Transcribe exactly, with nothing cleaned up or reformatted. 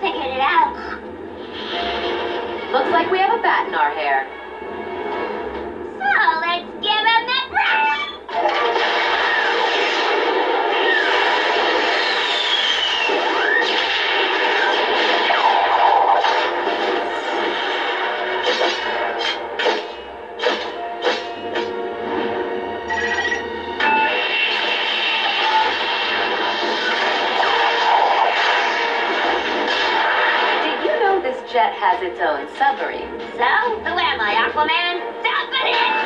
figured it out. Looks like we have a bat in our hair. So let's give him the brush! Jet has its own submarine. So, who am I, Aquaman? Stop it!